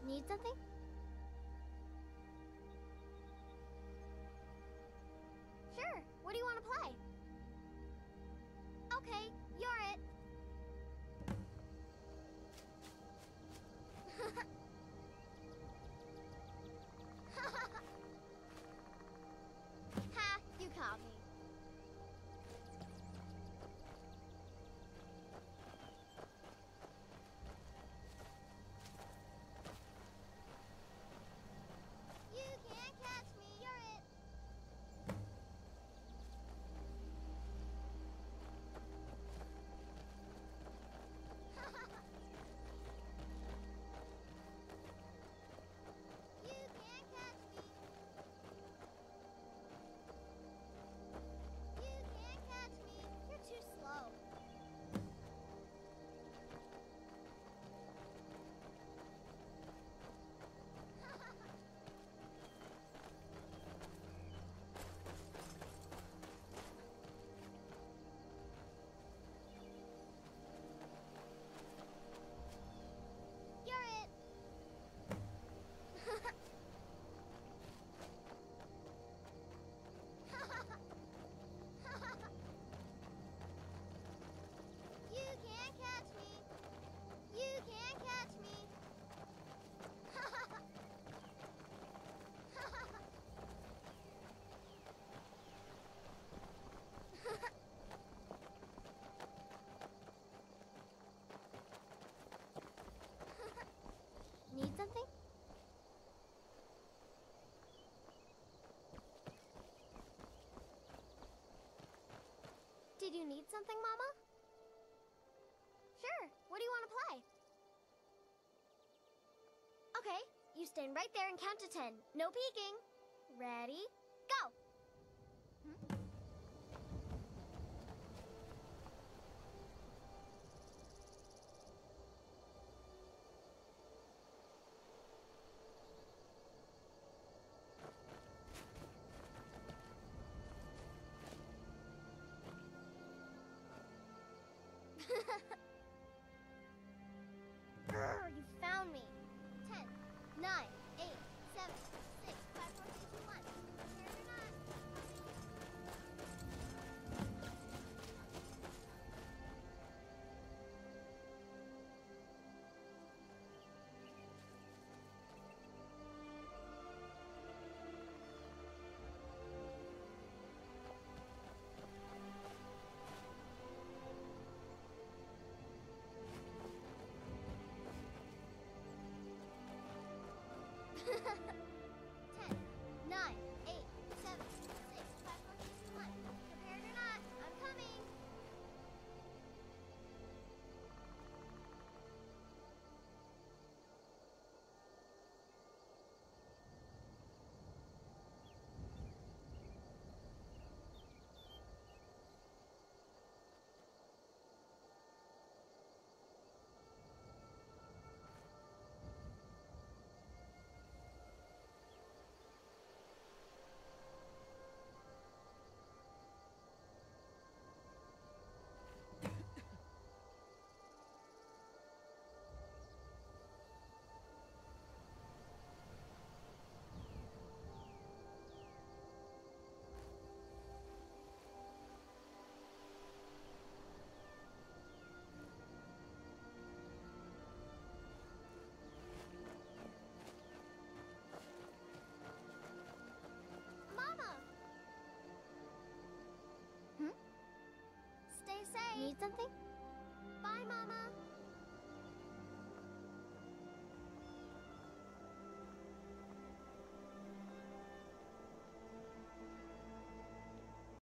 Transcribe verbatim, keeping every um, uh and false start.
Need something? Sure. What do you want to play? Okay, you're it. Ha! You caught me. You can't catch me. You're it. You can't catch me. You can't catch me. You're too slow. You're it. You can't catch me. You can't catch me. Need something? Did you need something, Mama? Sure. What do you want to play? Okay, you stand right there and count to ten. No peeking. Ready? Go! Hmm? Grr, you found me. Ten, nine, eight, seven, six, five, four, three, two, one. Here or not. Ten, nine, eight, seven, six, five, four, three, two, one. Prepared or not, I'm coming. Mama! Hmm? Stay safe. Need something? Bye, Mama.